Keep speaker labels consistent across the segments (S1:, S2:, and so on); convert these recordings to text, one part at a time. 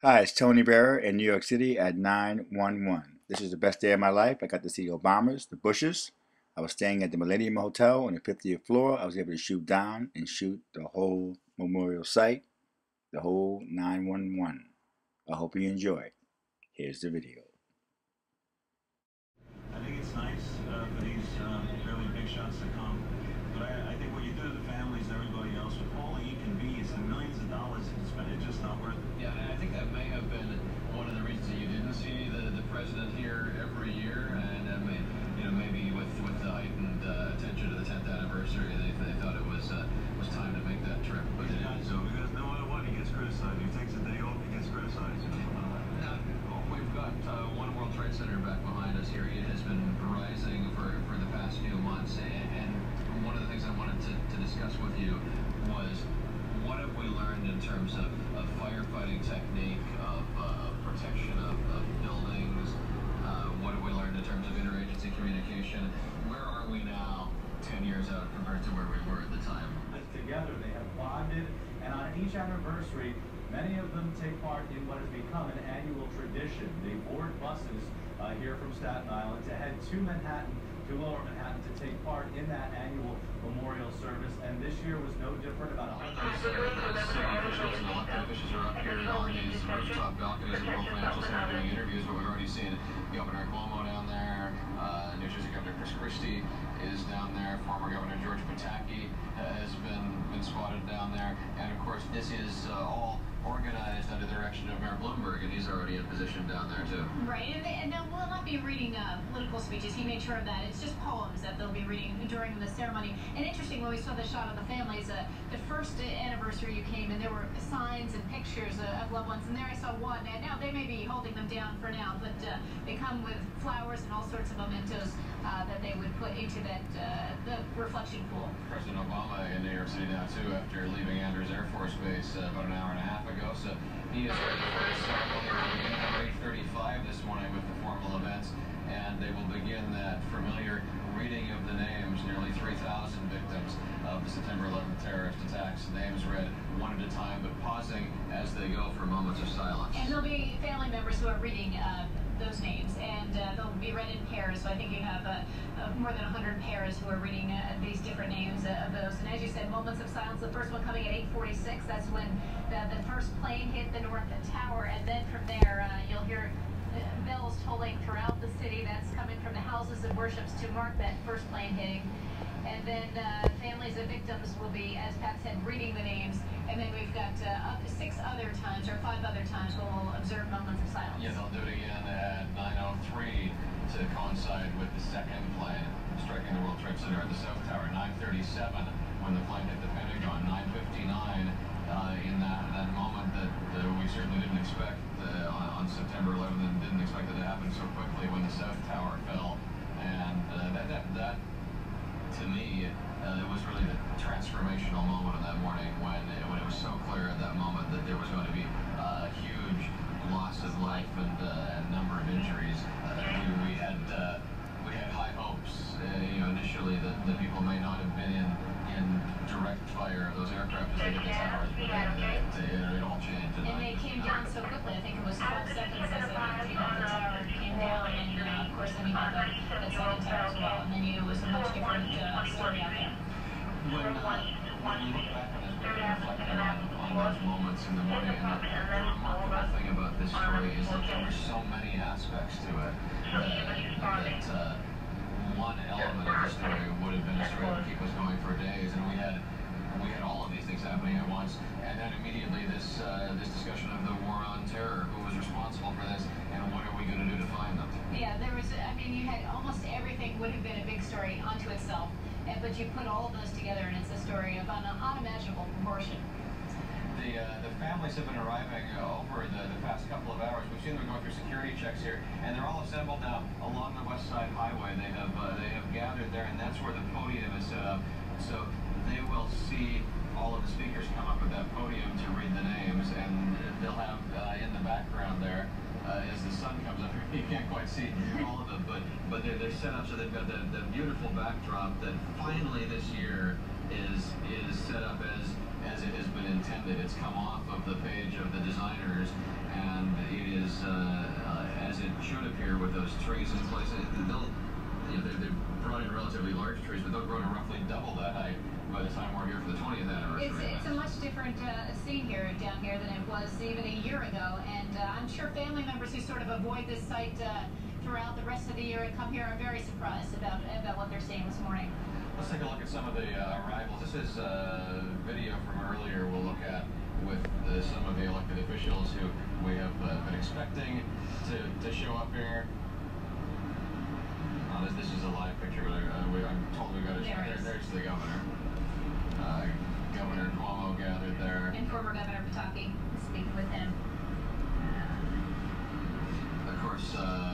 S1: Hi, it's Tony VERA in New York City at 911. This is the best day of my life. I got to see Obamas, the Bushes. I was staying at the Millennium Hotel on the 50th floor. I was able to shoot down and shoot the whole memorial site, the whole 911. I hope you enjoy. Here's the video.
S2: I think it's nice for these really big shots to come, but I think what you do to the families and everybody else, with all the you can be, it's the millions of dollars you can spend. It's just not worth it.
S3: Yeah, and I think that may have been one of the reasons that you didn't see the president here every year, and maybe with the heightened attention to the 10th anniversary, they thought it was time to make that trip.
S2: But it is, so because no matter what, he gets criticized. He takes a day off, he gets criticized.
S3: Now, we've got One World Trade Center back behind us here. It has been rising for the past few months, and one of the things I wanted to discuss with you was what have we learned in terms of firefighting technique, of protection of buildings. What have we learned in terms of interagency communication? Where are we now 10 years out compared to where we were at the time?
S4: Together they have bonded, and on each anniversary many of them take part in what has become an annual tradition. They board buses here from Staten Island to head to Manhattan, to Lower Manhattan, to take part in that annual memorial service, and this year was no different. About 100
S3: city officials and elected officials are up here on these rooftop balconies of World Financial Center doing interviews, but we've already seen Governor Cuomo down there, New Jersey Governor Chris Christie is down there, former Governor George Pataki has been spotted down there, and of course this is all organized under the direction of Mayor Bloomberg, and he's already in position down there too.
S5: Right, and they will not be reading political speeches. He made sure of that. It's just poems that they'll be reading during the ceremony. And interesting, when we saw the shot of the families, the first anniversary you came, and there were signs and pictures of loved ones, and there I saw one, and now they may be holding them down for now, but they come with flowers and all sorts of mementos that they would put into that the reflection pool.
S3: President Obama in New York City now too, after leaving Andrews Air Force Base about an hour and a half ago. So he is ready for his ceremony. We're beginning at 8:35 this morning with the formal events, and they will begin that familiar reading of the names, nearly 3,000 victims of the September 11th terrorist attacks. Names read one at a time, but pausing as they go for moments of silence.
S5: And there'll be family members who are reading those names, and they'll be read in pairs. So I think you have more than 100 pairs who are reading these different names of those. And as you said, moments of silence. The first one coming at 8:46. That's when the first plane hit the North Tower, and then from there you'll hear bells tolling throughout the city. That's coming from the houses of worships to mark that first plane hitting. And then families of victims will be, as Pat said, reading the names. And then we've got up to 6 other times, or 5 other times, where we'll observe moments of silence.
S3: Yeah, they'll do it again at 9:03 to coincide with the second plane striking the World Trade Center at the South Tower. 9:37 when the plane hit the Pentagon. 9:59 in that moment that we certainly didn't expect on September 11th, and didn't expect it to happen so quickly when the South Tower fell. And that to me, it was really the transformational moment of that morning when it was so clear at that moment that there was going to be a huge loss of life and a number of injuries. We had high hopes, initially that people may not have been in direct fire of those aircraft as they hit the towers, but it all changed.
S5: And they came down so quickly. I think it was 12 seconds as the tower came down, and of course then you had that second tower as well, and then it was a much different story out there.
S3: When you look back on this, when you reflect on those moments in the morning, and the remarkable thing about this story is that there were so many aspects to it that one element of the story would have been a story that would keep us going for days, and we had all of these things happening at once, and then immediately this discussion of the war on terror, who was responsible for this, and what are we going to do to find them?
S5: Yeah, there was, you had almost everything would have been a big story unto itself, but you put all of those together, and it's a story of an unimaginable proportion.
S3: The families have been arriving over the past couple of hours. We've seen them going through security checks here, and they're all assembled now along the West Side Highway. They have gathered there, and that's where the podium is set up. So they will see all of the speakers come up at that podium to read the names, and they'll have in the background there, as the sun comes up, you can't quite see all of them, but they're set up so they've got the beautiful backdrop that finally this year is set up as it has been intended. It's come off of the page of the designers, and with those trees in place. They've brought in relatively large trees, but they'll grow to roughly double that height by the time we're here for the 20th anniversary.
S5: It's a much different scene here down here than it was even a year ago, and I'm sure family members who sort of avoid this site throughout the rest of the year and come here are very surprised about what they're seeing this morning.
S3: Let's take a look at some of the arrivals. This is video from earlier we'll look at with some of the elected officials who we have been expecting to show up here. This is a live picture, but I'm told we got to show. There's the governor. Governor Cuomo gathered there.
S5: And former Governor Pataki speaking with him.
S3: Of course,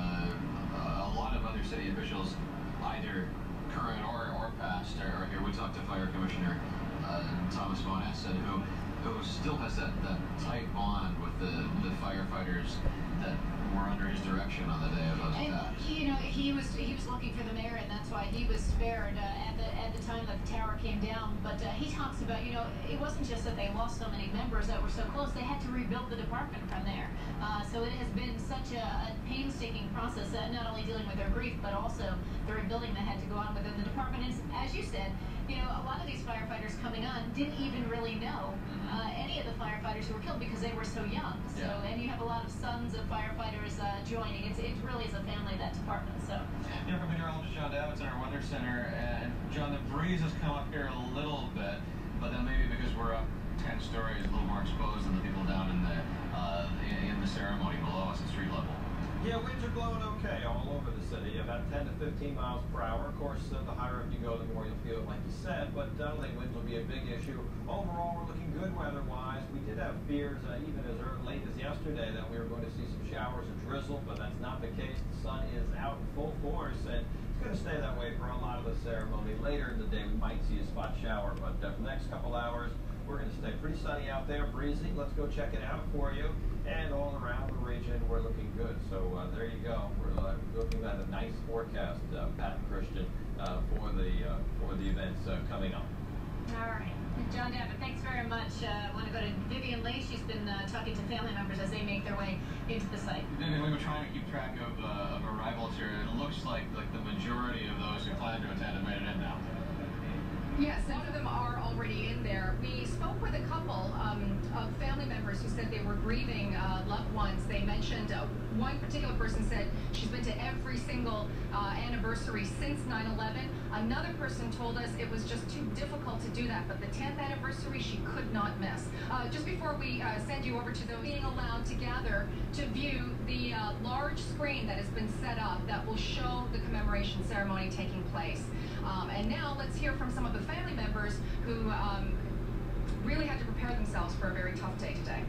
S3: a lot of other city officials, either current or past, are here. We talked to Fire Commissioner Thomas Von Essen, who still has that tight bond with the firefighters that were under his direction on the day of those attacks.
S5: And, he was looking for the mayor, and that's why he was spared at the time that the tower came down. But he talks about, it wasn't just that they lost so many members that were so close; they had to rebuild the department from there. So it has been such a painstaking process, not only dealing with their grief, but also the rebuilding that had to go on within the department. And as you said, a lot of these firefighters coming on didn't even really know any of the firefighters who were killed because they were so young. So, and you have a lot of sons of firefighters joining. It really is a family, that department. So,
S3: from meteorologist John Davidson, our weather center, and John, the breeze has come up here a little bit, but then maybe because we're up 10 stories, a little more exposed than the people down in the ceremony below us at street level.
S6: Yeah, winds are blowing okay all over the city, about 10 to 15 miles per hour. Of course, the higher up you go, the more you'll feel it, like you said, but I don't think winds will be a big issue. Overall, we're looking good weather-wise. We did have fears, even as late as yesterday, that we were going to see some showers or drizzle, but that's not the case. The sun is out in full force, and it's going to stay that way for a lot of the ceremony. Later in the day, we might see a spot shower, but for the next couple hours, we're going to stay pretty sunny out there, breezy. Let's go check it out for you. And all around the region, we're looking good. So there you go. We're looking at a nice forecast, Pat and Christian, for the events coming up.
S5: All right. John David, thanks very much. I want to go to Vivian Lee. She's been talking to family members as they make their way into the site.
S3: Vivian, we were trying to keep track of arrivals here. It looks like the majority of those who plan to attend have made it in now.
S7: Yes, some of them are already in there. We spoke with a couple of family members who said they were grieving loved ones. They mentioned one particular person said she's been to every single anniversary since 9/11. Another person told us it was just too difficult to do that, but the 10th anniversary she could not miss. Just before we send you over to those being allowed to gather to view the large screen that has been set up that will show the commemoration ceremony taking place. And now let's hear from some of the family members who really had to prepare themselves for a very tough day today.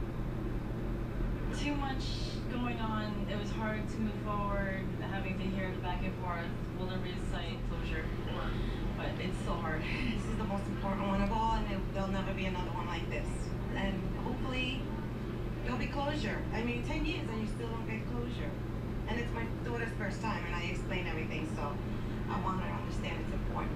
S8: Too much going on. It was hard to move forward, having to hear the back and forth. Will there be a site closure? But it's so hard.
S9: This is the most important one of all, and there'll never be another one like this. And hopefully there'll be closure. I mean, 10 years and you still don't get closure. And it's my daughter's first time, and I explain everything, so I want her to understand it's important.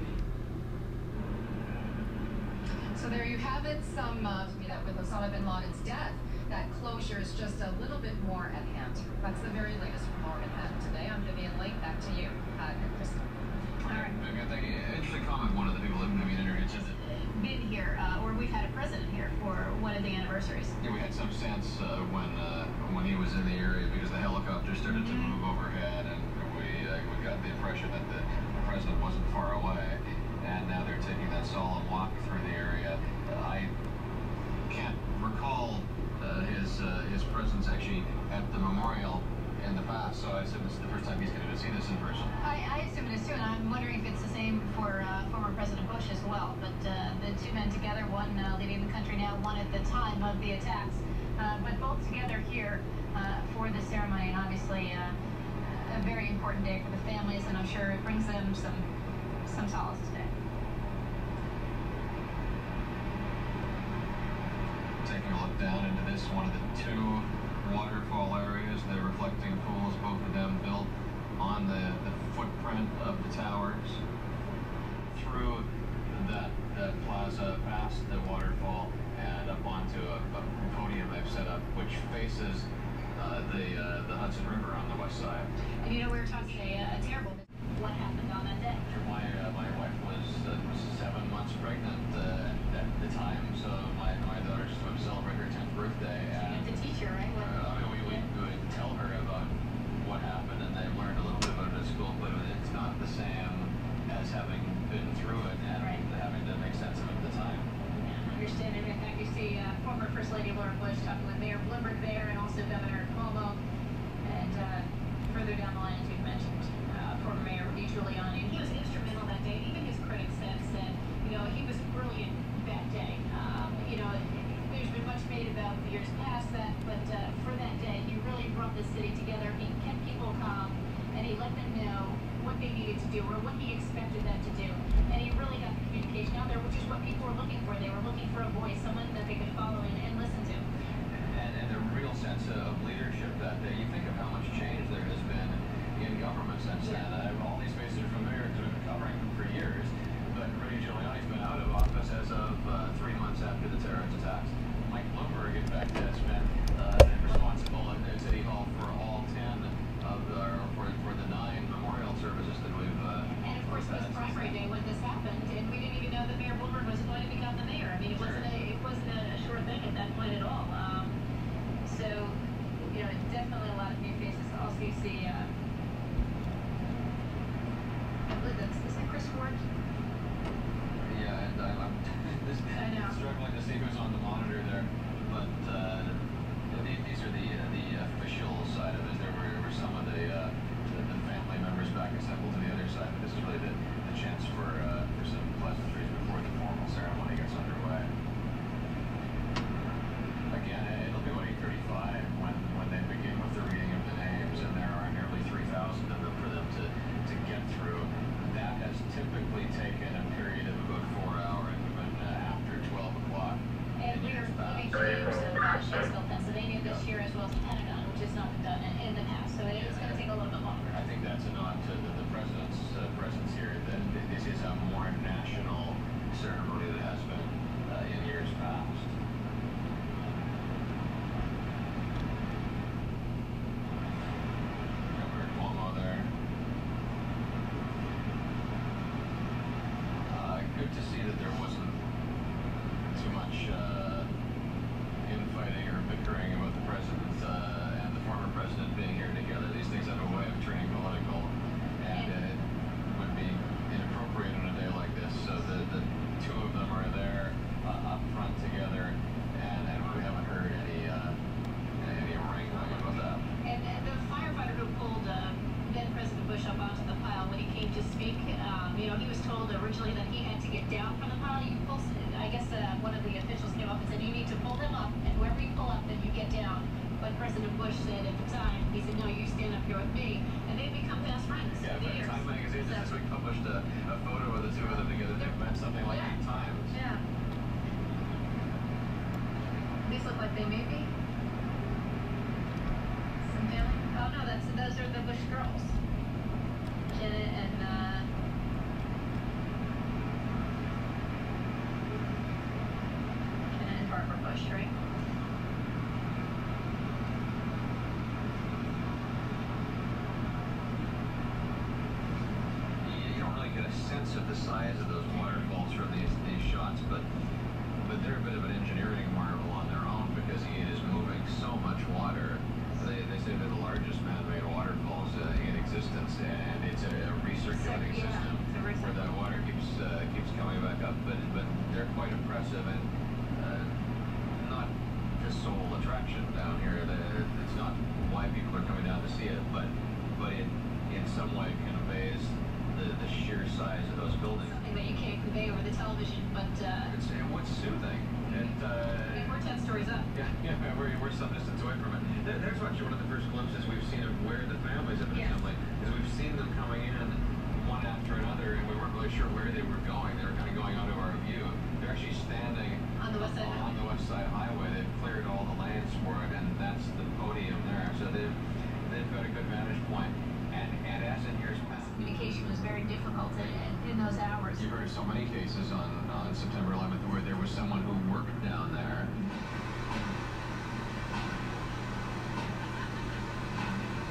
S7: So there you have it. With Osama bin Laden's death, that closure is just a little bit more at hand. That's the very latest from Morgan Manhattan today. I'm Vivian Lee. Back to you, and Kristen.
S5: All right.
S3: Vivian, thank you. Interesting comment. One of the people that have been interviewed said that
S5: been here, or we've had a president here for one of the anniversaries.
S3: Yeah, we had some sense when he was in the area because the helicopter started to move overhead, and we got the impression that the president wasn't far away. And now they're taking that solemn walk through the area. I can't recall his presence actually at the memorial in the past, so I assume this is the first time he's going to see this in person.
S5: I assume it is too, and I'm wondering if it's the same for former President Bush as well. But the two men together, one leading the country now, one at the time of the attacks, but both together here for the ceremony, and obviously a very important day for the families, and I'm sure it brings them some solace today.
S3: Taking a look down into this, one of the two waterfall areas, the reflecting pools, both of them built on the footprint of the towers. Through that plaza, past the waterfall, and up onto a podium I've set up, which faces the Hudson River on the west side.
S5: And you know, we were talking today, a terrible. What happened on that day?
S3: My wife was 7 months pregnant at the time, so my daughter just went to celebrate her 10th birthday.
S5: And the teacher, right?
S3: We would tell her about what happened, and they learned a little bit about it at school, but it's not the same as having been through it and having to make sense of it at the time.
S5: I understand it. In fact, you see former First Lady Laura Bush talking with Mayor Bloomberg there, and also Governor Cuomo, and further down the line, as you mentioned, former Mayor Rudy Giuliani. He was instrumental that day. Even his critics said, you know, he was brilliant that day. You know, there's been much made about the years past that, but for that day, he really brought the city together. He kept people calm, and he let them know what they needed to do or what he expected them to do. And he really got the communication out there, which is what people were looking for. They were looking for a voice, someone that they could follow and listen to.
S3: And a real sense of leadership that day. You think of how much change there has been in government since then. All these faces are familiar because we've been covering them for years, but Rudy Giuliani's been out of office as of 3 months after the terrorist attacks. Mike Bloomberg, in fact, has been responsible at City Hall for all 10 of for the 9 memorial services that we've
S5: and of course, it was primary day when this happened, and we didn't even know that Mayor Bloomberg was going to become the mayor. I mean, it wasn't a sure thing at that point at all. So, you know, definitely a lot of new faces. Also, you see, I believe is that Chris Ford?
S3: Yeah, and I'm struggling to see who's on the monitor there, but these are the official side of it. There were some of the family members back assembled to the other side, but this is really the chance for some pleasantries before the formal ceremony gets underway. Again, it'll be about 8:35 when they begin with the reading of the names, and there are nearly 3,000 of them for them to get through. That has typically taken a period of about 4 hours, even after 12 o'clock.
S5: And we are moving to Shakespeare, Pennsylvania this year, as well as Pentagon, which has not been done in the past. So it's going to take a little bit longer.
S3: I think that's a nod to the president's presence here, that this is a more national ceremony than has been in years past. Governor Cuomo there. Good to see that there wasn't too much infighting or bickering about the president and the former president being here together. These things have a way of turning political, and it would be inappropriate on a day like this. So the two of them are there up front together, and we haven't heard any wrangling about that.
S5: And the firefighter who pulled then President Bush up onto the pile when he came to speak, you know, he was told originally that he had to get down from the pile. I guess one of the officials came up and said, you need to pull them up, and whoever you pull up, then you get down. But President Bush said at the time, he said, no, you stand up here with me. And they've become fast friends.
S3: Yeah, but Time Magazine this week published a photo of the two of them together. They've met something like 8 times.
S5: Yeah. These look like they may be. Some family. Oh no, those are the Bush girls. Janet and Barbara Bush, right?
S3: You don't really get a sense of the size of those waterfalls from these shots, but they're a bit of an engineering marvel on their own because it is moving so much water. They say they're the largest man-made waterfalls in existence, and it's a recirculating system where that water keeps coming back up. But they're quite impressive, and not the sole attraction down here. It's not why people are coming down to see it, but it in some way conveys the sheer size of those buildings.
S5: Something that you can't convey over the television, but
S3: and what's soothing.
S5: we're 10 stories up.
S3: Yeah, we're some distance away from it. There's actually one of the first glimpses we've seen of where the families have been assembling, because we've seen them coming in one after another, and we weren't really sure where they were going. They were kind of going out of our view. They're actually standing
S5: On the West Side Highway.
S3: on the West Side Highway. They've cleared all the lanes for it, and that's the podium there. So they've got a good vantage point. And as in years past,
S5: Communication was very difficult in those hours.
S3: you've heard so many cases on September 11th where there was someone who worked down there.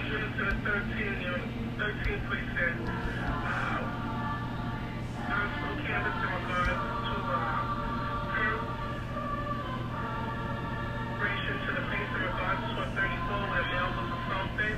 S10: unit to the 13 precinct. Hospital canvas in regards to perpetration to the face in regards to a 34 where male was assaulted.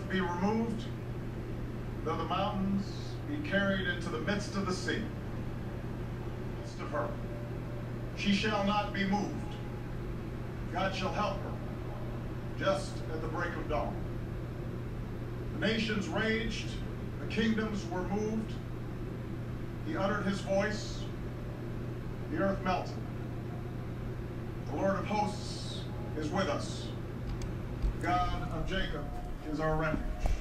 S11: be removed, though the mountains be carried into the midst of the sea, midst of her, she shall not be moved. God shall help her, just at the break of dawn. The nations raged, the kingdoms were moved. He uttered his voice, the earth melted. The Lord of hosts is with us. God of Jacob is our refuge.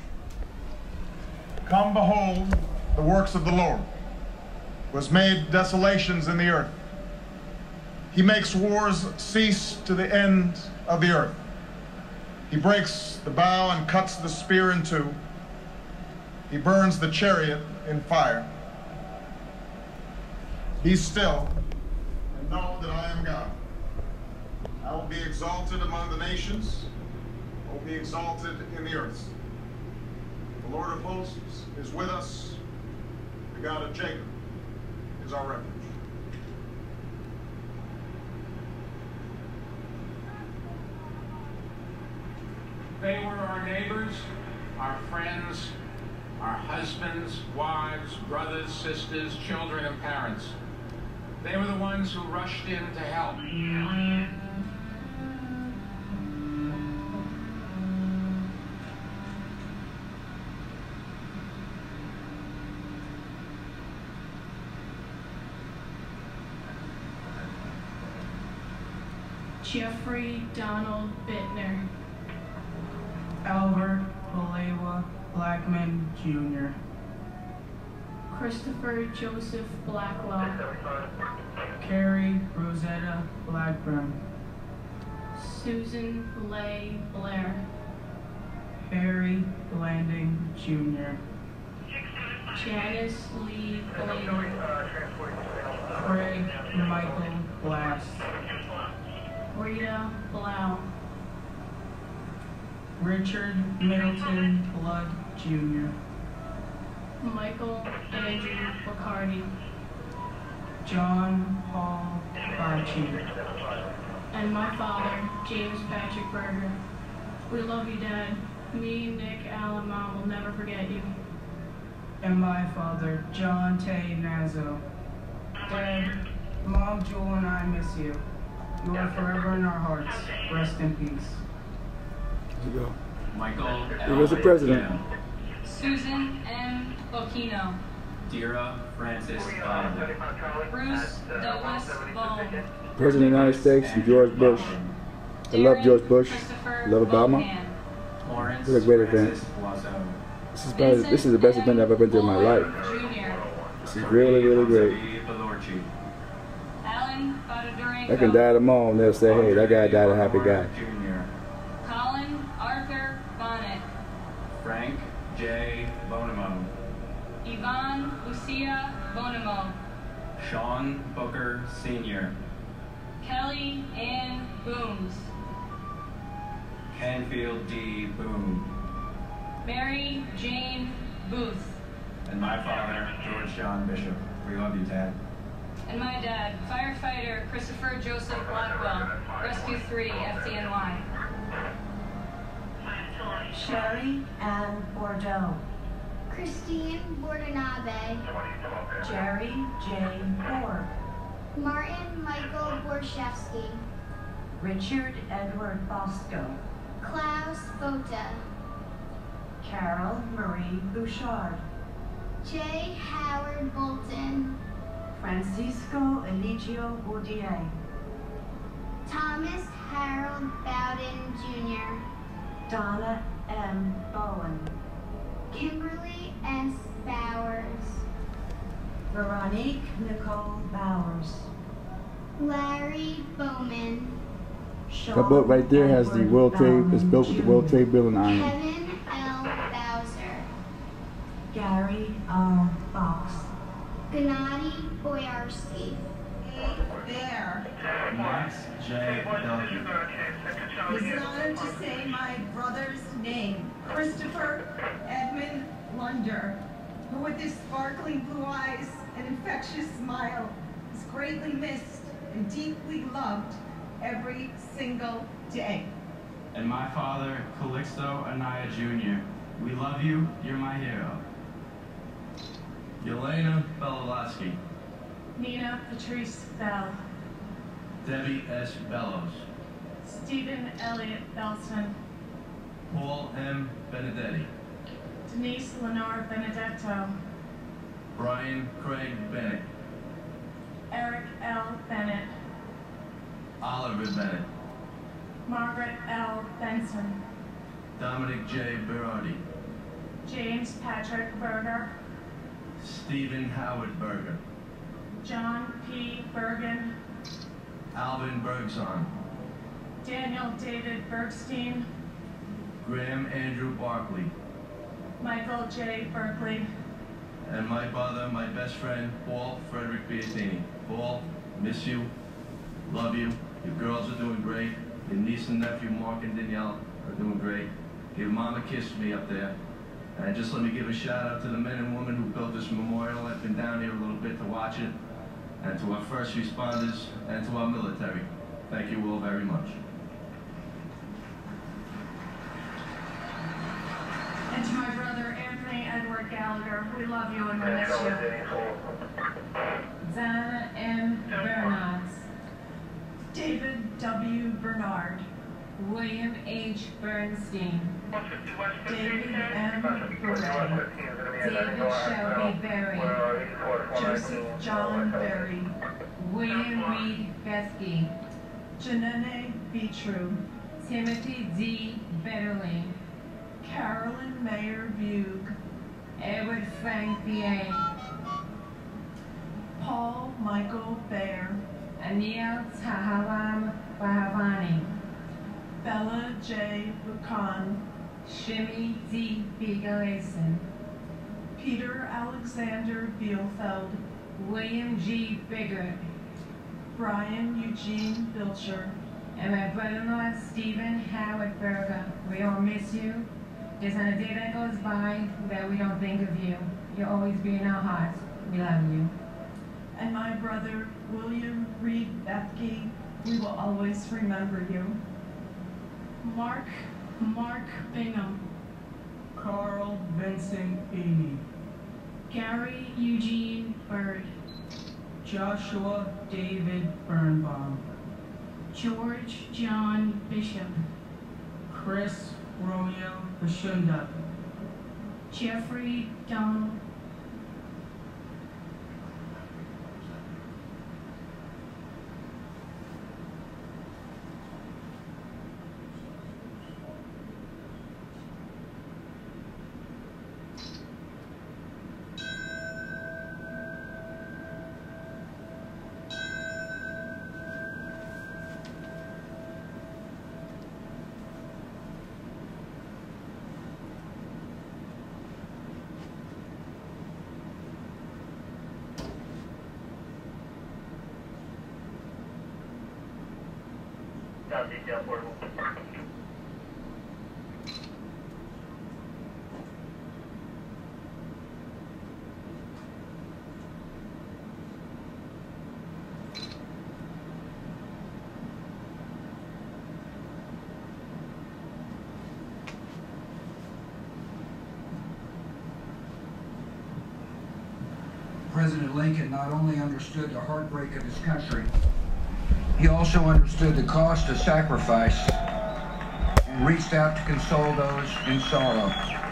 S11: Come behold the works of the Lord, who has made desolations in the earth. He makes wars cease to the end of the earth. He breaks the bow and cuts the spear in two. He burns the chariot in fire. Be still and know that I am God. I will be exalted among the nations. I will be exalted in the earth. The Lord of hosts is with us. The God of Jacob is our refuge.
S12: They were our neighbors, our friends, our husbands, wives, brothers, sisters, children, and parents. They were the ones who rushed in to help.
S13: Jeffrey Donald Bittner.
S14: Albert Balewa Blackman, Jr.
S13: Christopher Joseph Blackwell.
S14: Carrie Rosetta Blackburn.
S13: Susan Leigh Blair.
S14: Harry Blanding, Jr.
S13: Janice Lee Blaine.
S14: Craig Michael Glass.
S13: Rita Blau.
S14: Richard Middleton Blood, Jr.
S13: Michael Andrew Bacardi.
S14: John Paul Barchi.
S13: And my father, James Patrick Berger. We love you, Dad. Me, Nick, Al, and Mom will never forget you.
S14: And my father, John Tay Nazo. Dad, Mom, Jewel, and I miss you. You are forever in our hearts. Rest in peace.
S1: There you go.
S3: Michael
S1: He was the president.
S8: Susan M. Bocchino.
S3: Dira Francis Bond.
S8: Bruce Douglas Bone.
S1: President of the United States and George Bush. I love George Bush. I love Obama.
S3: Lawrence
S1: What a great event.
S3: Francis Boisseau.
S1: This is the best event I've ever been to in my life. This is really, really great.
S8: Alan Badadurango.
S1: I can die tomorrow and they'll say, hey, that guy died a happy guy.
S8: Colin Arthur Bonnet.
S3: Frank J. Bonamo.
S8: Yvonne Lucia Bonamo.
S3: Sean Booker Sr.
S8: Kelly Ann Booms.
S3: Canfield D. Boone.
S8: Mary Jane Booth.
S3: And my father, George John Bishop. We love you, Dad.
S8: And my dad, firefighter Christopher Joseph Blackwell, Rescue 3, FDNY.
S15: Sherry Ann Bordeaux.
S16: Christine Bordenabe.
S15: Jerry J. Borg.
S16: Martin Michael Borszewski.
S15: Richard Edward Bosco.
S16: Klaus Bota.
S15: Carol Marie Bouchard.
S16: J. Howard Bolton.
S15: Francisco Eligio Boudier.
S16: Thomas Harold Bowden Jr.
S15: Donna M. Bowen.
S16: Kimberly S. Bowers.
S15: Veronique Nicole Bowers.
S16: Larry Bowman.
S1: That boat right there has the World Trade, it's built with the World Trade Building on it.
S16: Kevin L. Bowser.
S15: Gary R. Fox.
S16: Gennady Boyarsky.
S17: There.
S6: Max J. Duncan.
S17: It's an honor to say my brother's name, Christopher Edmund Lunder, who with his sparkling blue eyes and infectious smile is greatly missed and deeply loved every single day.
S18: And my father, Calixto Anaya Jr., We love you. You're my hero. Yelena Belowski.
S13: Nina Patrice Bell.
S18: Debbie S. Bellows.
S13: Stephen Elliott Belson.
S18: Paul M. Benedetti.
S13: Denise Lenore Benedetto.
S18: Brian Craig Bennett.
S13: Eric L. Bennett.
S18: Oliver Bennett.
S13: Margaret L. Benson.
S18: Dominic J. Berardi.
S13: James Patrick Berger.
S18: Stephen Howard Berger.
S13: John P. Bergen.
S18: Alvin Bergson.
S13: Daniel David Bergstein.
S18: Graham Andrew Barkley.
S13: Michael J. Berkeley.
S18: And my brother, my best friend, Paul Frederick Biatini. Paul, miss you, love you. Your girls are doing great. Your niece and nephew, Mark and Danielle, are doing great. Give Mom a kiss for me up there. And just let me give a shout out to the men and women who built this memorial. I've been down here a little bit to watch it. And to our first responders and to our military. Thank you all very much.
S13: And to my brother, Anthony Edward Gallagher, we love you and we miss you.
S19: Donna M. Bernard.
S17: David W. Bernard.
S19: William H. Bernstein.
S17: David M. Berry.
S19: David Shelby Berry.
S17: Joseph John Berry.
S19: William Reed Bethke.
S17: Janene Beatru.
S19: Timothy D. Betterly.
S17: Carolyn Mayer Bug.
S19: Edward Frank B.A.
S17: Paul Michael Baer.
S19: Anil Taharam Bahavani.
S17: Bella J. Buchan.
S19: Shimi D. Bigaleson.
S17: Peter Alexander Bielfeld.
S19: William G. Biggert.
S17: Brian Eugene Bilcher.
S19: And my brother-in-law, Stephen Howard Berger. We all miss you. There's not a day that goes by that we don't think of you. You'll always be in our hearts. We love you.
S17: And my brother, William Reed Bethke, we will always remember you.
S13: Mark Bingham.
S14: Carl Vincent Beanie.
S13: Gary Eugene Bird.
S14: Joshua David Birnbaum.
S13: George John Bishop.
S14: Chris Romeo Bashunda.
S13: Jeffrey Donald.
S20: President Lincoln not only understood the heartbreak of his country, he also understood the cost of sacrifice and reached out to console those in sorrow.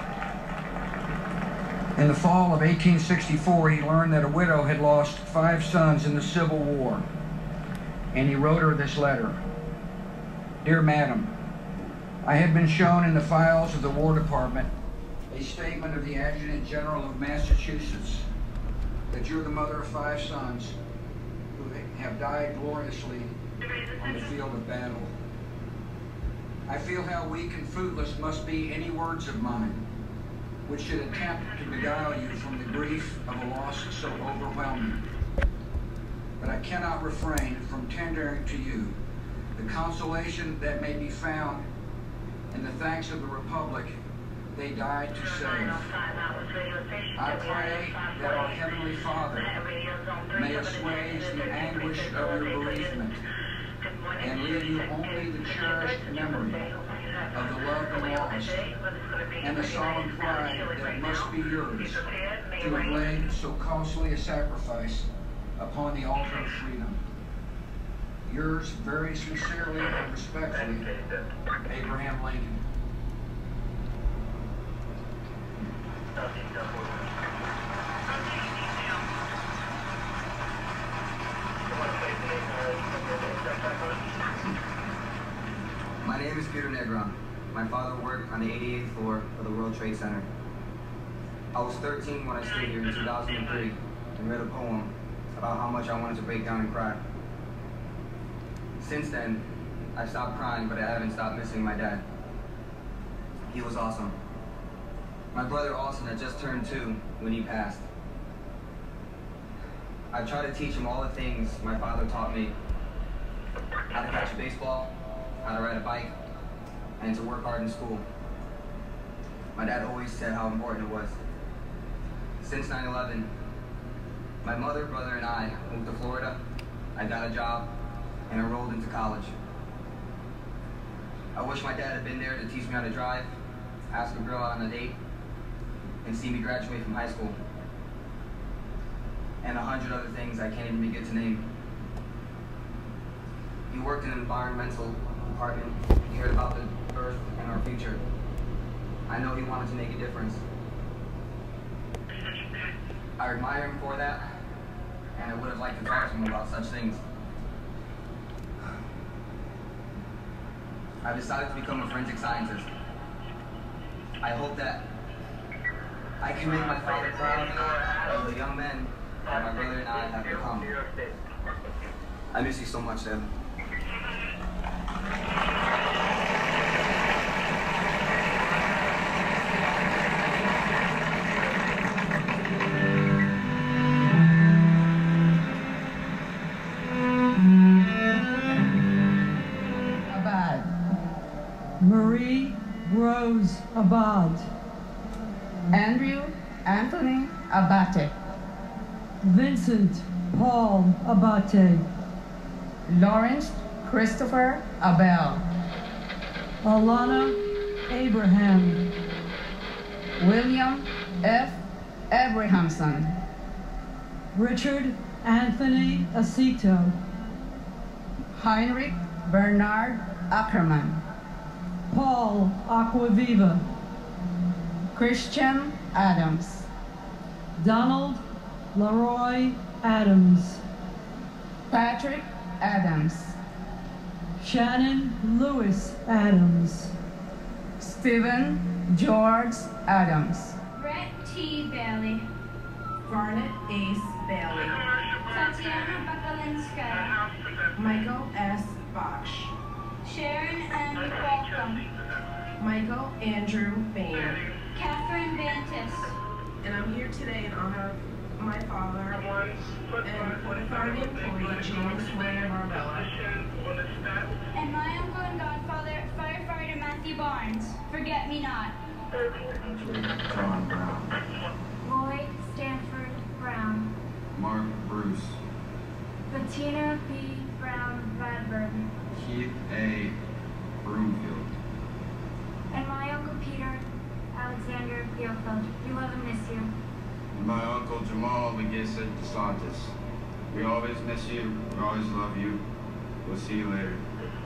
S20: In the fall of 1864, he learned that a widow had lost 5 sons in the Civil War, and he wrote her this letter. Dear Madam, I have been shown in the files of the War Department a statement of the Adjutant General of Massachusetts that you're the mother of 5 sons who have died gloriously on the field of battle. I feel how weak and fruitless must be any words of mine which should attempt to beguile you from the grief of a loss so overwhelming. But I cannot refrain from tendering to you the consolation that may be found in the thanks of the Republic they died to save. I pray that our Heavenly Father may assuage the anguish of your bereavement and leave you only the cherished memory of the loved and lost, and the solemn pride that must be yours to have laid so costly a sacrifice upon the altar of freedom. Yours very sincerely and respectfully, Abraham Lincoln.
S21: My name is Peter Negron. My father worked on the 88th floor of the World Trade Center. I was 13 when I stayed here in 2003 and read a poem about how much I wanted to break down and cry. Since then, I've stopped crying, but I haven't stopped missing my dad. He was awesome. My brother Austin had just turned 2 when he passed. I tried to teach him all the things my father taught me. How to catch a baseball, how to ride a bike, and to work hard in school. My dad always said how important it was. Since 9/11, my mother, brother, and I moved to Florida. I got a job and enrolled into college. I wish my dad had been there to teach me how to drive, ask a girl out on a date, and see me graduate from high school. And 100 other things I can't even begin to name. He worked in an environmental department. He heard about the earth and our future. I know he wanted to make a difference. I admire him for that, and I would have liked to talk to him about such things. I decided to become a forensic scientist. I hope that I can make my father proud of the young men that my brother and I have become. I miss you so much, Dad.
S22: Marie Rose Abad.
S23: Andrew Anthony Abate.
S22: Vincent Paul Abate.
S23: Lawrence Christopher Abel.
S22: Alana Abraham.
S23: William F. Abrahamson.
S22: Richard Anthony Acito.
S23: Heinrich Bernard Ackerman.
S22: Paul Aquaviva.
S23: Christian Adams.
S22: Donald Leroy Adams.
S23: Patrick Adams.
S22: Shannon Lewis Adams.
S23: Stephen George Adams.
S16: Brett T. Bailey.
S8: Garnet Ace Bailey.
S16: Tatiana Bakalinska.
S8: Michael S. Bosch.
S16: Sharon M. Balcom.
S8: Michael Andrew Bain.
S16: Catherine Bantis.
S8: And I'm here today in honor of my father and Port Authority employee James William Arbella.
S16: And my uncle and godfather, firefighter Matthew Barnes. Forget me not.
S18: John Brown.
S16: Lloyd Stanford Brown.
S18: Mark Bruce.
S16: Bettina B. Brown Radburn.
S18: Keith A. Broomfield.
S16: And my uncle Peter Alexander Bielfeld. We love and miss you.
S18: And my uncle Jamal Legisa DeSantis. We always miss you. We always love you. We'll see you later.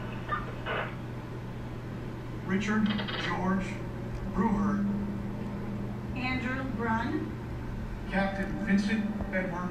S11: Richard George Brewer.
S8: Andrew Brunn.
S11: Captain Vincent Edward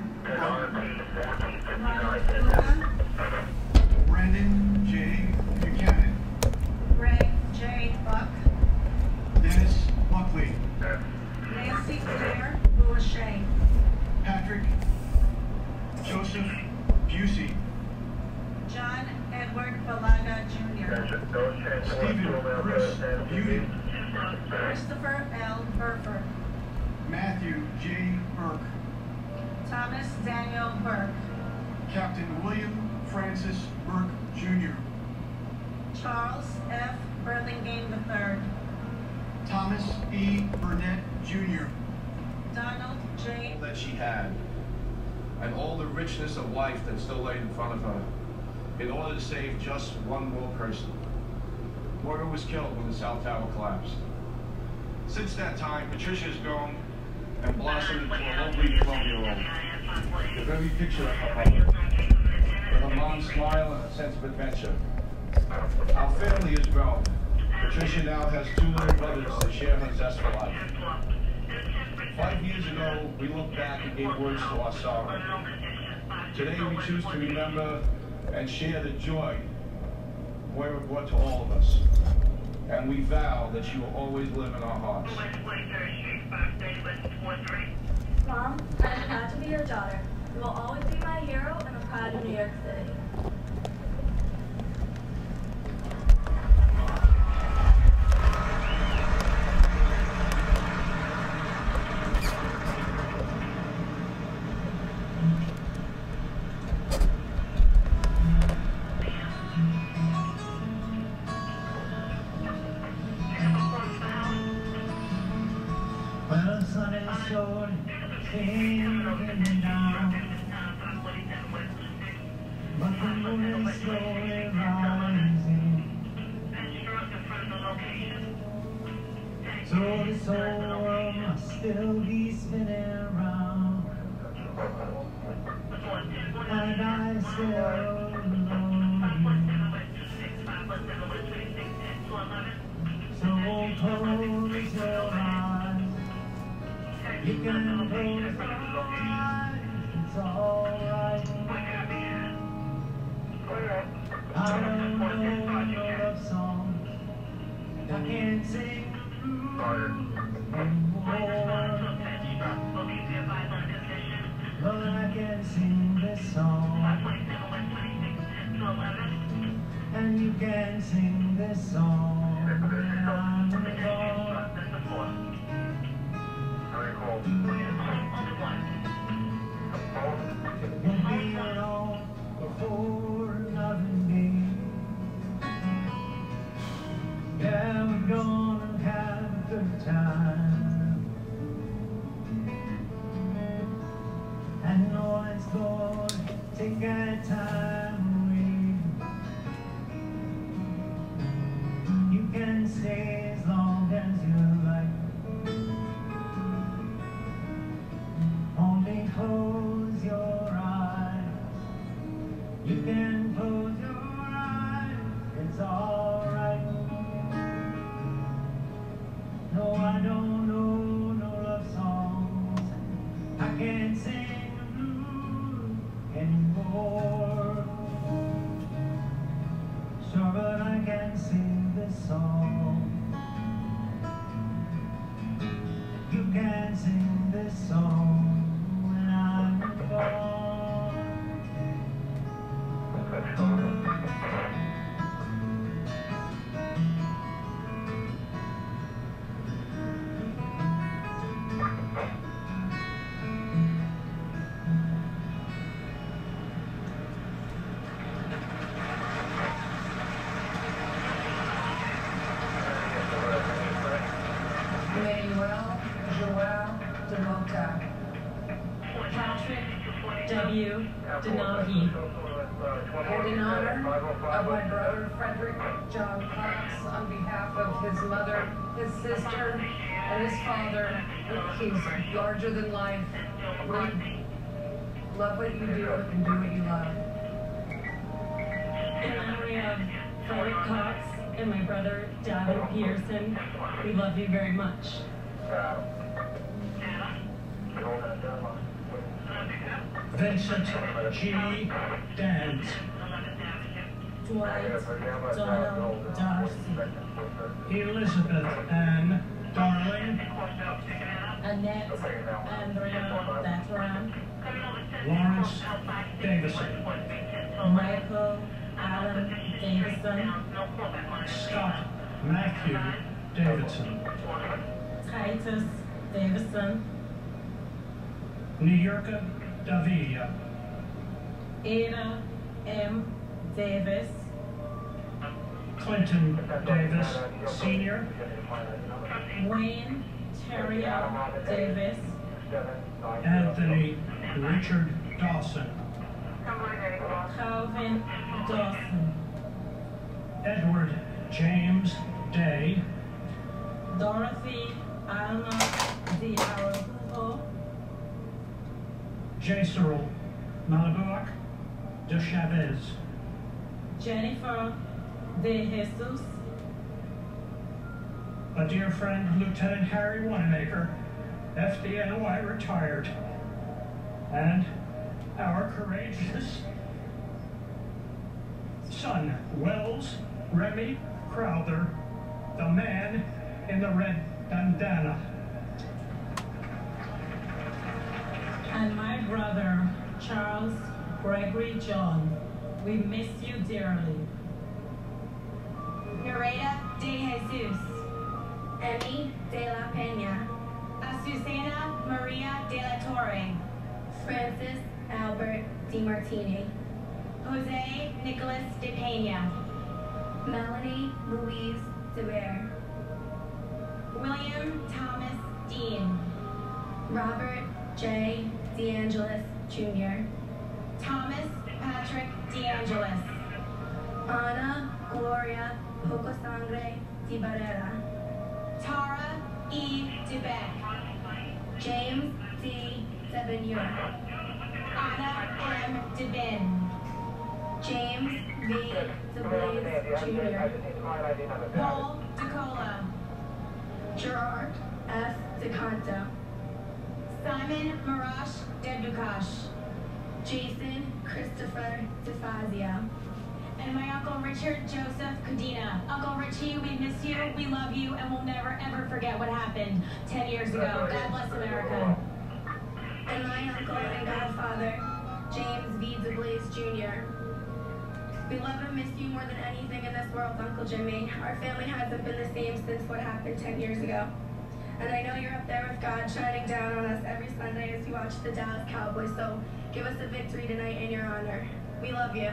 S11: Brandon J. Buchanan.
S8: Greg J. Buck.
S11: Dennis Buckley.
S8: Nancy Claire Boucher.
S11: Patrick Joseph Busey.
S8: John Edward Balaga Jr.
S11: Stephen Bruce Beauty.
S8: Christopher L. Burford.
S11: Matthew J. Burke.
S8: Thomas Daniel Burke.
S11: Captain William Francis Burke, Jr.
S8: Charles F. Burlingame III.
S11: Thomas E. Burnett, Jr.
S8: Donald J.
S24: that she had, and all the richness of life that still lay in front of her, in order to save just one more person.
S2: daughter was killed when the South Tower collapsed. Since that time, Patricia has grown and blossomed into a lovely 12-year-old. The very picture of her mother, with a mom's smile and a sense of adventure. Our family has grown. Patricia now has 2 little brothers that share her zest for life. 5 years ago, we looked back and gave words to our sorrow. Today, we choose to remember and share the joy VERA brought to all of us. And we vow that she will always live in our hearts.
S4: Mom, I'm proud to be your daughter. You will always be my hero and a pride of New York City.
S7: Well, the sun is short, sinking down, but the moon is slowly rising. So this whole world must still be spinning round, and I still belong. So close your eyes. You can close your eyes, it's alright. I don't know no love songs, I can't sing anymore. But I can sing this song, and you can sing this song when I'm gone. Won't be long before another day. Yeah, we're gonna have a good time. I know it's gonna take our time away. You can stay as long as you like. Only close your eyes. You can close your eyes, it's alright. No, I don't know no love songs, I can't sing the blues anymore. Sure, but I can sing this song. You can sing this song when I'm gone.
S22: Manuel Joel DeMota. Patrick W. Denahi. And in honor of my brother Frederick John Cox, on behalf of his mother, his sister, and his father, he's larger than life. Love what you do and do what you love.
S9: In memory of Frederick Cox and my brother Davin Pearson, we love you very much.
S7: Vincent G. Dance.
S22: Dwight Donald Darcy.
S7: Elizabeth Ann Darling.
S22: Annette Andrea Batran.
S7: Lawrence Davison.
S22: Michael Allen Davison.
S7: Scott Matthew Davidson.
S9: Titus Davison.
S7: Niyurka Davia.
S9: Ada M. Davis.
S7: Clinton Davis Sr.
S9: Wayne Terrio Davis.
S7: Anthony Richard Dawson.
S9: Calvin Dawson.
S7: Edward James Day,
S23: Dorothy Alma de Araújo,
S7: J. Cyril Malabuak de Chavez,
S23: Jennifer de Jesus,
S7: a dear friend, Lieutenant Harry Wanamaker, FDNY retired, and our courageous son, Wells Remy Crowther, the man in the red bandana.
S23: and my brother Charles Gregory John. We miss you dearly.
S16: Nereda de Jesus,
S4: Emmy de la Peña,
S16: Azucena Maria de la Torre,
S4: Francis Albert Di Martini,
S16: Jose Nicolas de Peña,
S4: Melanie Louise de Bear,
S16: William Thomas Dean,
S4: Robert J. DeAngelis Jr.,
S16: Thomas Patrick DeAngelis,
S4: Ana Gloria Pocosangre Di Barrera,
S16: Tara E. DeBeck,
S4: James D. Debenure,
S16: Anna M. DeBin,
S4: James V. DeBlaze Jr.,
S16: Paul DeCola,
S4: Gerard F. DeCanto,
S16: Simon Marash Dedukash,
S4: Jason Christopher DeFazio,
S16: and my Uncle Richard Joseph Cadena. Uncle Richie, we miss you, we love you, and we'll never ever forget what happened 10 years ago. God bless America.
S4: and my uncle and godfather, James V. DeBlaze Jr. We love and miss you more than anything in this world, Uncle Jimmy. Our family hasn't been the same since what happened 10 years ago. And I know you're up there with God shining down on us every Sunday as you watch the Dallas Cowboys, so give us a victory tonight in your honor. We love you.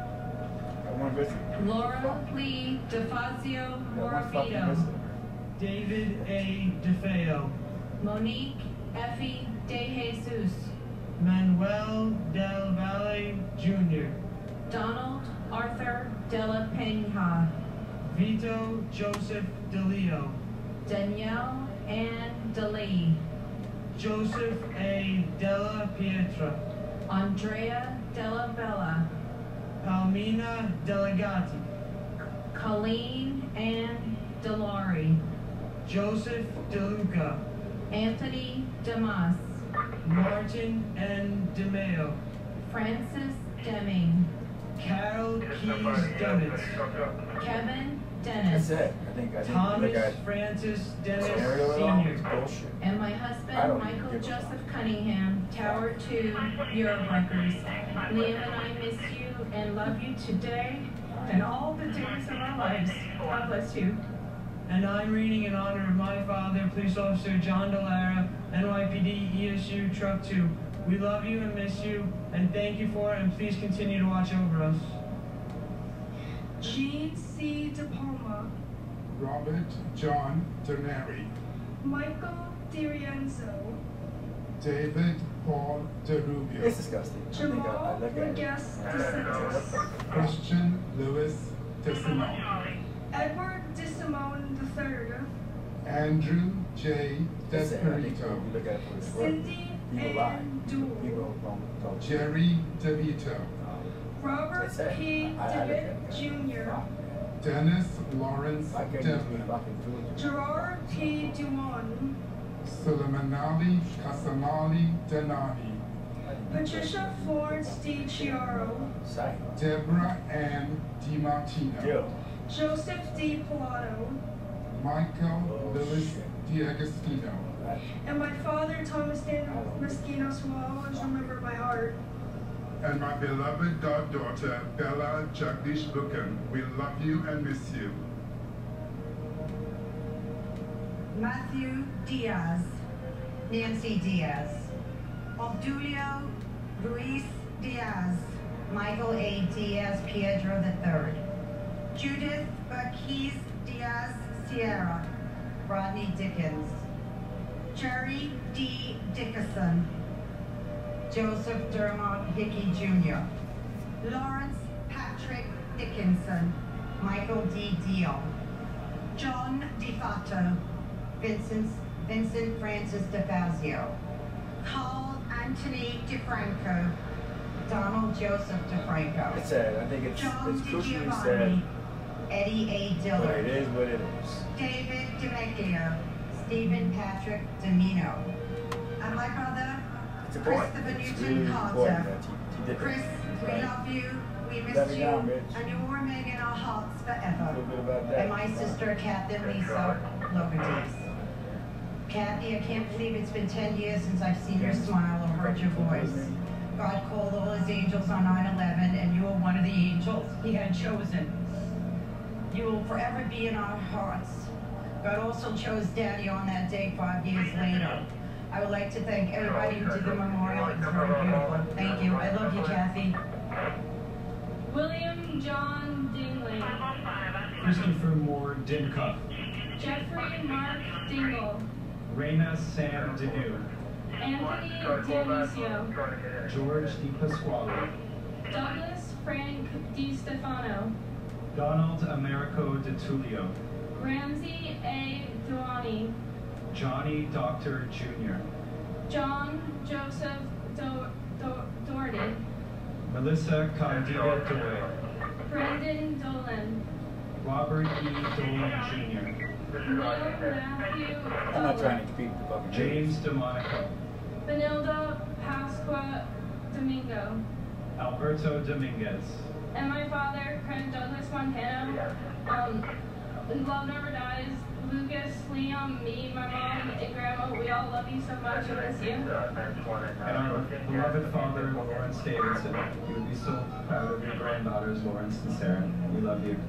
S23: Laura Lee DeFazio Morabito,
S7: David A. DeFeo,
S23: Monique Effie De Jesus,
S7: Manuel Del Valle Jr.,
S23: Donald Arthur Della Peña,
S7: Vito Joseph DeLeo,
S23: Danielle Ann DeLee,
S7: Joseph A. Della Pietra,
S23: Andrea Della Bella,
S7: Palmina Delegati,
S23: Colleen Ann DeLaurie,
S7: Joseph DeLuca,
S23: Anthony Damas,
S7: Martin N. DeMeo,
S23: Francis Deming,
S7: Carol Keys Dennett,
S23: Kevin Dennis,
S7: Thomas Francis Dennis Sr.,
S23: and my husband Michael Joseph Cunningham, Tower 2, Europe Records. Liam and I miss you and love you today and all the days of our lives. God bless you.
S7: And I'm reading in honor of my father, Police Officer John Delara, NYPD ESU Truck 2. We love you and miss you, and thank you for it, and please continue to watch over us.
S3: Jean C. De Palma,
S5: Robert John Toneri,
S3: Michael DiRienzo,
S5: David Paul DeRubio.
S1: It's disgusting.
S3: Jamal Regas DeSantis,
S5: Christian Louis DeSimone,
S3: Edward DeSimone III,
S5: Andrew J. Desperito,
S3: Cindy Ann Dool,
S5: Jerry DeVito,
S3: Robert P. DeWitt Jr.,
S5: Dennis Lawrence Devlin,
S3: Gerard P. Duan,
S5: Suleimanali Kasamali Denani,
S3: Patricia Florence D. Chiaro,
S5: Deborah Ann DiMartino,
S3: Joseph D. Pilato,
S5: Michael Louis D'Agostino,
S3: and my father, Thomas Dan Mosquinos, who I'll always remember by heart.
S5: and my beloved goddaughter, Bella Jagdish Buchan. We love you and miss you.
S15: Matthew Diaz, Nancy Diaz, Obdulio Luis Diaz, Michael A. Diaz Piedro III, Judith Baquiz Diaz Sierra, Rodney Dickens, Jerry D. Dickerson, Joseph Dermot Hickey Jr., Lawrence Patrick Dickinson, Michael D. Deal. John DeFato. Vincent Francis DeFazio. Carl Anthony DeFranco. Donald Joseph DeFranco.
S1: It's sad. I think it's crucially sad.
S15: Eddie A. Dillard.
S1: But it is what it is.
S15: David DeMecchio. Stephen Patrick Domino. And my brother, Christopher Newton Carter. Chris, we love you. We miss you. And you will remain in our hearts forever. And my sister, Catherine Lisa Logandes. Kathy, I can't believe it's been 10 years since I've seen your smile or heard your voice. God called all his angels on 9/11, and you were one of the angels he had chosen. You will forever be in our hearts. God also chose Daddy on that day 5 years later. I would like to thank everybody who did the memorial. It's very beautiful. Thank you. I love you, Kathy.
S13: William John Dingley.
S6: Christopher Moore Dimcuff.
S13: Jeffrey Mark Dingle.
S6: Reina Sam Deneau.
S13: Anthony Dionisio.
S6: George Di Pasquale.
S13: Douglas Frank Di Stefano.
S6: Donald Americo De Tullio.
S13: Ramsey A. Duani.
S6: Johnny Doctor Jr.
S13: John Joseph Doherty.
S6: Melissa Condita Doyle.
S13: Brendan Dolan.
S6: Robert E. Dolan Jr.
S13: Neil Matthew
S1: I'm not trying to
S13: Dolan.
S1: compete with the fucking
S6: James DeMonico.
S13: Benilda Pasqua Domingo.
S6: Alberto Dominguez.
S13: And my father, Craig Douglas Montano. Love never dies. Lucas, Liam, me, my mom, and grandma, we all love you so much and miss you.
S6: And our beloved father, Lawrence Davidson. You would be so proud of your granddaughters, Lawrence and Sarah. We love you.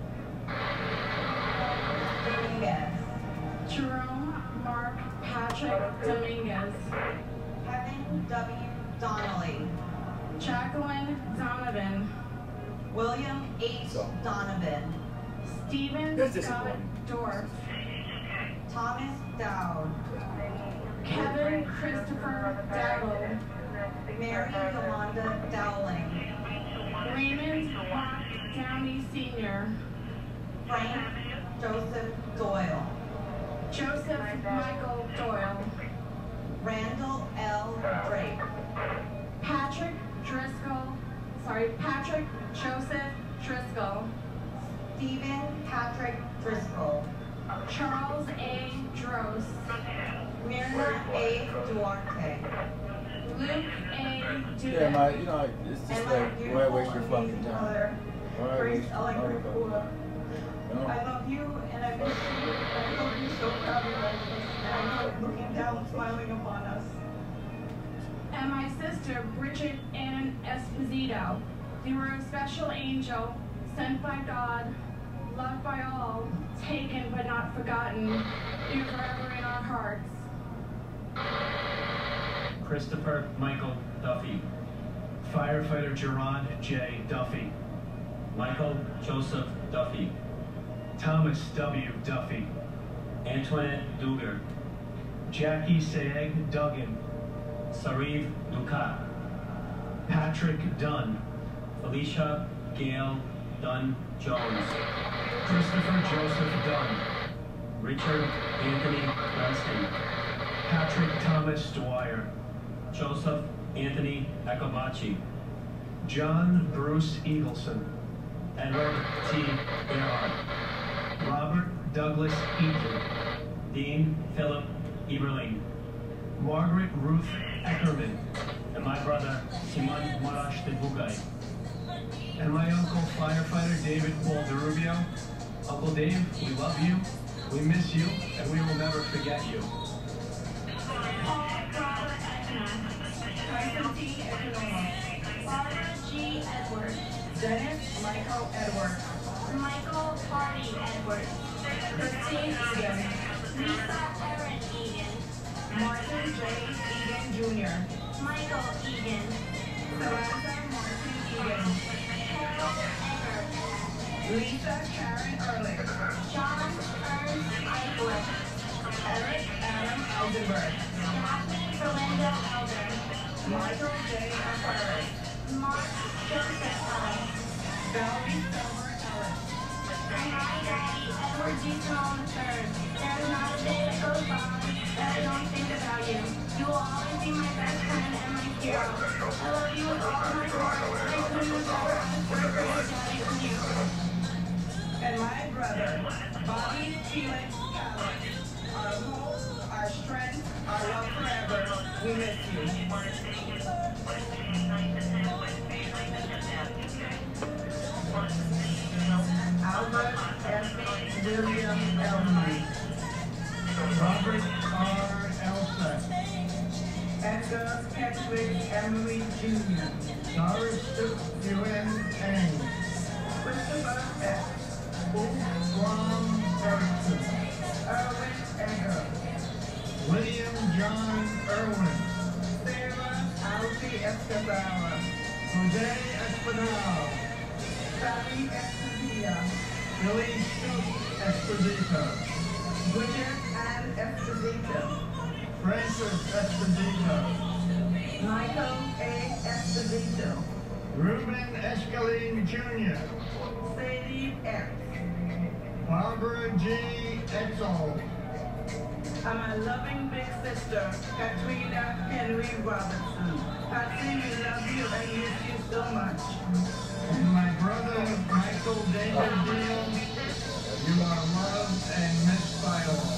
S15: Dominguez.
S13: Jerome Mark Patrick Dominguez.
S17: Kevin W. Donnelly.
S13: Jacqueline Donovan.
S17: William H. Donovan.
S13: Stephen
S1: That's
S13: Scott
S1: disappointing.
S13: Dorff.
S17: Thomas Dowd.
S13: Kevin Christopher Dowdle.
S17: Mary Yolanda Dowling.
S13: Raymond Mark Downey Sr.
S17: Frank Joseph Doyle.
S13: Joseph Michael Doyle.
S17: Randall L. Drake.
S13: Patrick Joseph Driscoll.
S17: Stephen Patrick Driscoll.
S13: Charles A. Drost.
S17: Myrna A. Duarte.
S13: Luke A. Duda.
S1: Yeah, it's just like, why waste your fucking time? Why waste your fucking time?
S17: I love you and I miss you. I hope you're so proud of us. And I know looking down, smiling upon us.
S13: And my sister, Bridget Ann Esposito. You were a special angel, sent by God, loved by all, taken but not forgotten. You're forever in our hearts.
S6: Christopher Michael Duffy. Firefighter Gerard J. Duffy. Michael Joseph Duffy. Thomas W. Duffy. Antoinette Duger. Jackie Saeg Duggan. Sariv Dukat. Patrick Dunn. Felicia Gail Dunn Jones. Christopher Joseph Dunn. Richard Anthony Dunstan. Patrick Thomas Dwyer. Joseph Anthony Ecobachi. John Bruce Eagleson. Edward T. Earhart. Robert Douglas Eaton. Dean Philip Eberling. Margaret Ruth Eckerman. And my brother Simon Marash de Bugay. And my uncle firefighter David Paul DeRubio. Uncle Dave, we love you, we miss you, and we will never forget you.
S13: Barbara G. Edwards.
S17: Dennis Michael Edwards.
S13: Michael Hardy Edwards. Christine Egan. Lisa Erin Egan.
S17: Martin J. Egan Jr.
S13: Michael Egan.
S17: Samantha Martin Egan.
S13: Harold Eggert.
S17: Lisa Karen Ehrlich.
S13: John Ernst Eichler.
S17: Eric Adam Eldenberg.
S13: Daphne Belinda Elder.
S17: Michael J. Alvarez.
S13: Mark Joseph Ellis.
S17: Valerie Silver Ellis.
S4: and my daddy, Edward G. Jerome III. There is not a day that goes by that I don't think about you. You will always be my best friend and my hero. I love you with all my heart, and I couldn't have ever asked for a greater daddy than you.
S13: And my brother, Bobby Felix Callis, our hope, our strength, our love forever. We miss you. Albert F. William Elmy, Robert R. Elsa, Edgar Patrick Emery Jr., Doris Yuen Tang, Christopher F. Ron Erickson, Erwin Egger, William John Irwin, Sarah Alfie Escobar, Jose Espinal, Sally Esposito, Billy Sue Esposito, Bridget Ann Esposito, Francis Esposito, Michael A. Esposito, Ruben Escalene Jr., Sadie X, Barbara G. Etzel, and my loving big sister, Katrina Henry Robertson. Patsy, we love you and miss you so much. And my brother, Michael David Deal, you are loved and missed by all.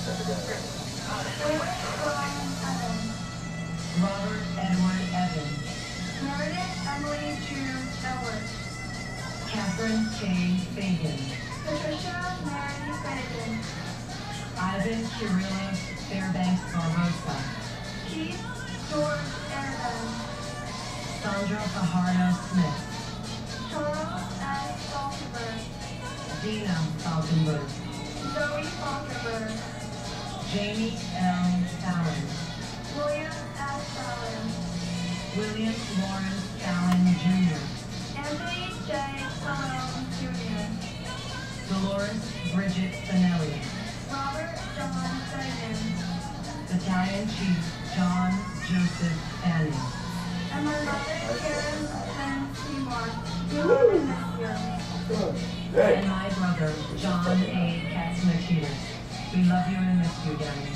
S13: Robert Edward Evans,
S4: Meredith Emily June Elwood,
S9: Catherine K. Fagan,
S4: Patricia Mary Fagan,
S9: Ivan Kirilla Fairbanks Barbosa,
S4: Keith George Arabin,
S9: Sandra Fajardo Smith,
S4: Charles S. Falkenberg,
S9: Dina Falkenberg,
S4: Zoe Falkenberg,
S9: Jamie L. Fallon,
S4: William S. Fallon,
S9: William Lawrence Fallon Jr.,
S4: Anthony J. Fallon Jr.,
S9: Dolores Bridget Finelli,
S4: Robert John Simon,
S9: Battalion Chief John Joseph Fanning,
S4: and my mother Karen Penn Seymour. We love and miss you.
S9: and my brother John A. Katzenakidis. We love you and miss you, Danny.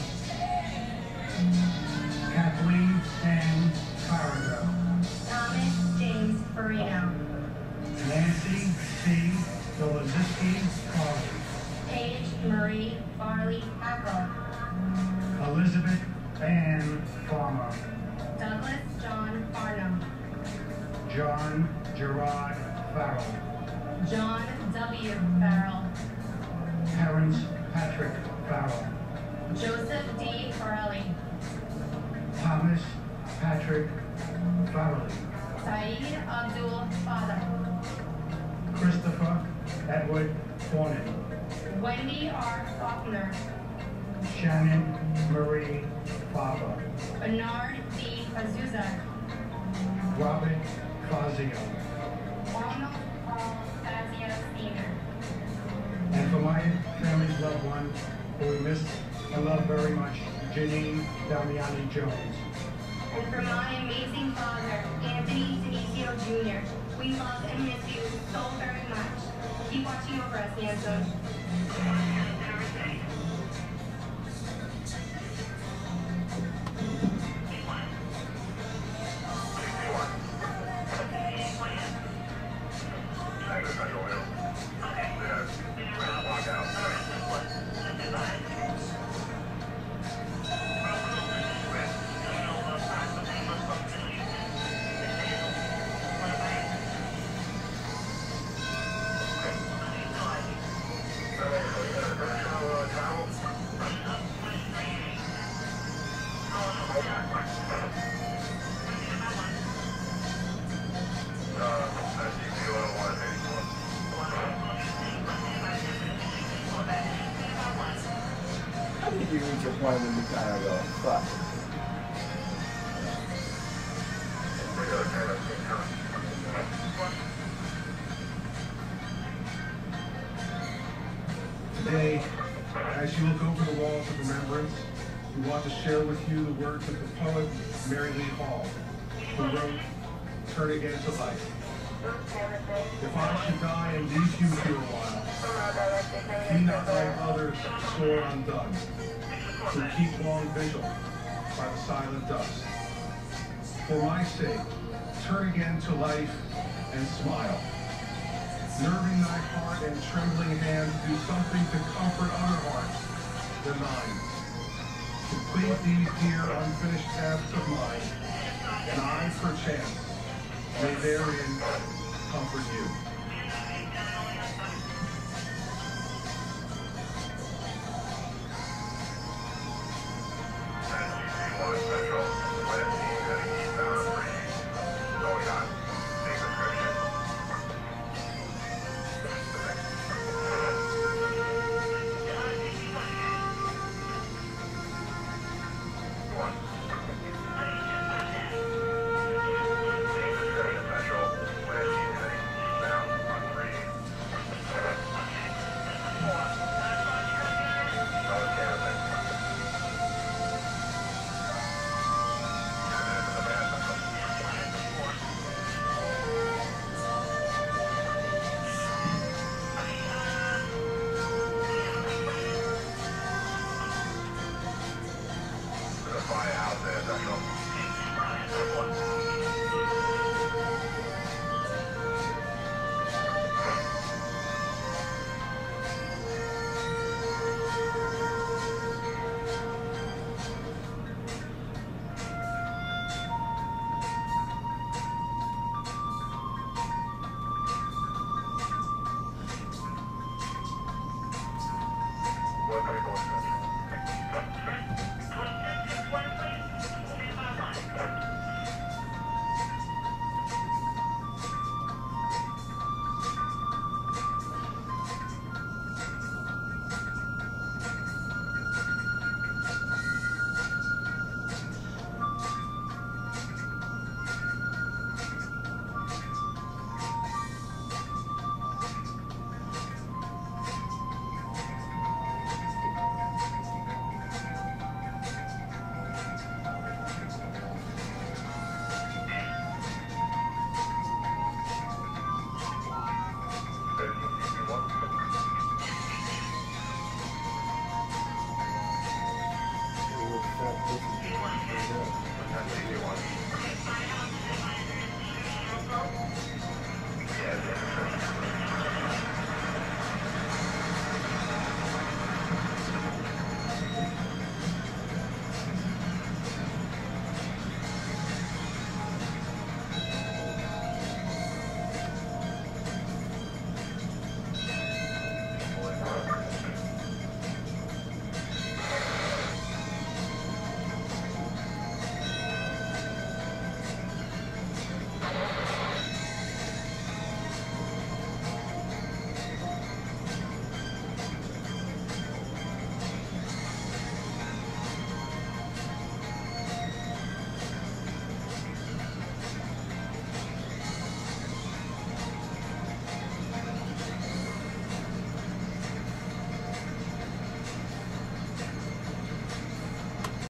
S13: Kathleen Ann Carrigo,
S4: Thomas James Farino,
S13: Nancy C. Dolazinski Crosby,
S4: Paige Marie Farley Hackle,
S13: Elizabeth Ann Farmer,
S4: Douglas John Farnham,
S13: John Gerard Farrell,
S4: John W. Farrell,
S13: Terrence Patrick Farrell,
S4: Joseph D. Farrelly,
S13: Thomas Patrick Farrelly,
S4: Saeed Abdul Father,
S13: Christopher Edward Fornin,
S4: Wendy R. Faulkner,
S13: Shannon Marie Faber,
S4: Bernard D. Azusa,
S13: Robert Fazio,
S4: Arnold Paul Fazio Sr.,
S13: and for my family's loved one, who we miss and love very much, Janine Damiani Jones.
S4: and for my amazing father, Anthony Denisio Jr., we love and miss you so very much. Keep watching over us, handsome.
S1: I think you reach a point when you kind of go, fuck.
S13: Today, as you look over the walls of remembrance, we want to share with you the words of the poet Mary Lee Hall, who wrote Turn Again to Life.
S2: If I should die and leave you here a while, be not like others sore undone, who keep long vigil by the silent dust. For my sake, turn again to life and smile. Nerving thy heart and trembling hand, do something to comfort other hearts than mine. Complete these dear unfinished tasks of mine, and I, perchance, may therein comfort you.
S10: This is